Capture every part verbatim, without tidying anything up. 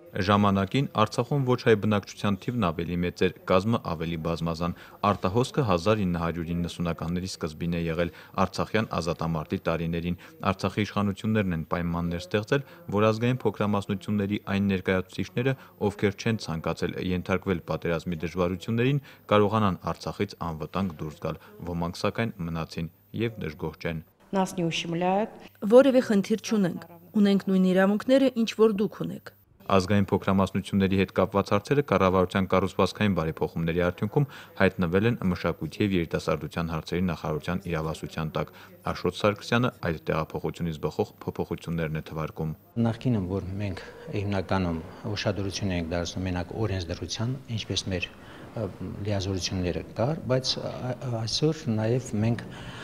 Ժամանակին Արցախում ոչ հայ բնակչության թիվն ավելի մեծ էր, կազմը ավելի բազմազան։ Արտահոսքը հազար ինը հարյուր իննսունականների սկզբին է եղել Արցախյան ազատամարտի տարիներին։ Արցախի իշխանություններն են պայմաններ ստեղծել, որ ազգային փոքրամասնությունների այն ներկայացուցիչները, ովքեր չեն ցանկացել ենթարկվել պատերազմի դժվարություններին, կարողանան Արցախից անվտանգ դուրս գալ։ Ոմանք սակայն մնացին եւ դժգոհ չեն։ Нас не ущемляют. Որևէ խնդիր չունենք։ Ունենք նույն իրավունքները, ինչ որ դուք ունեք։ Ազգային փոքրամասնությունների հետ կապված հարցերը կառավարության կառուցվածքային բարեփոխումների արդյունքում հայտնվել են մշակույթի եւ երիտասարդության հարցերի նախարարության իրավասության տակ։ Աշոտ Սարգսյանը այդ տեղափոխությունից բխող փոփոխություններն է թվարկում։ Նախկինում, որ մենք հիմնականում ուշադրություն ենք դարձնում մենակ օրենսդրության, ինչպես մեր լիազորությունները կար, բայց այսօր նաև մենք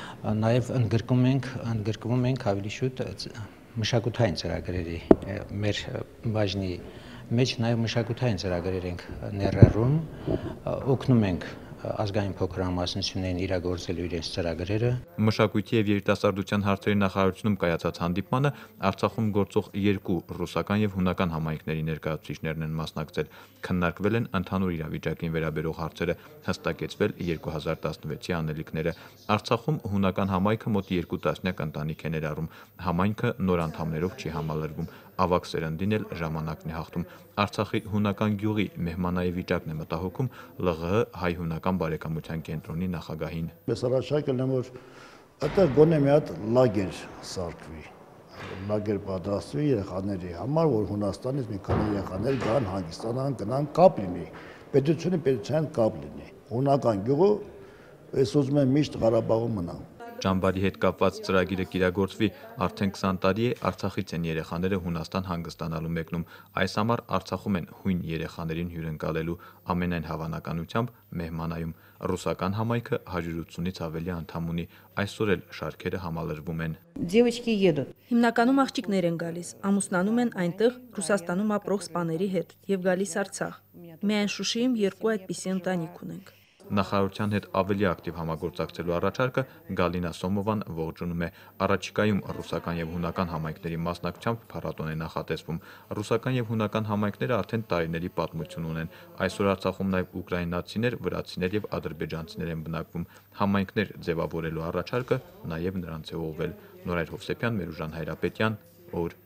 նաև ընդգրկում ենք, ընդգրկվում ենք ավելի շուտ մշակութային ծրագրերի մեր բաժնի մեջ նաև մշակութային ծրագրեր ենք ներառում, օգնում ենք ազգային փոքրամասնություններին իրագործելու իրենց ծրագրերը։ Մշակույթի եւ երիտասարդության հարցերի նախարարությունում կայացած հանդիպմանը Արցախում գործող երկու ռուսական եւ հունական համայնքների ներկայացուցիչներն են մասնակցել։ Քննարկվել են ընդհանուր իրավիճակին վերաբերող հարցերը, հստակեցվել երկու հազար տասնվեցի անելիքները։ Արցախում հունական համայնքը մոտ երկու տասնյակ ընտանիք է ներառում։ Համայնքը նոր անդամներով չի համալրվում։ Ավագ սերնդին էլ ժամանակն է հաղթում։ Արցախի հունական գյուղի մեհմանայի վիճակն է մտահոգում ԼՂՀ հայ-հունական բարեկամության կենտրոնի նախագահին։ Ես առաջարկել եմ, որ այդտեղ գոնե մի հատ լագեր սարքվի, լագեր պատրաստվի երեխաների համար, որ Հունաստանից մի քանի երեխաներ գան, հանգստանան, գնան, կապ լինի, պետությունը պետության կապ լինի։ Հունական գյուղը ես ուզում եմ միշտ Ղարաբաղում մնա։ Ճամբարի հետ կապված ծրագիրը կիրագործվի, արդեն քսան տարի է Արցախից են երեխաները Հունաստան հանգստանալու մեկնում։ Այս համար Արցախում են հույն երեխաներին հյուրընկալելու, ամենայն հավանականությամբ մեհմանայում։ Ռուսական համայնքը հարյուր ութսունից ավելի անդամ ունի, այսօր էլ շարքերը համալրվում են։ Девочки едут. Հիմնականում աղջիկներ են գալիս, ամուսնանում են այնտեղ Ռուսաստանում ապրող սպաների հետ եւ գալիս Արցախ։ Միայն Շուշիում երկու այդպիսի ընտանիք ունենք։ Նախարարության հետ ավելի ակտիվ համագործակցելու առաջարկը Գալինա Սոմովան ողջունում է։ Առաջիկայում ռուսական եւ հունական համայնքների մասնակցությամբ փառատոն է նախատեսվում։ Ռուսական եւ հունական համայնքները արդեն տարիների պատմություն ունեն։ Այսօր Արցախում նաեւ ուկրաինացիներ, վրացիներ եւ ադրբեջանցիներ են բնակվում։ Համայնքներ ձևավորելու առաջարկը նաեւ նրանց է ուղղվել։ Նորայր Հովսեփյան, Մերուժան Հայրապետյան, օր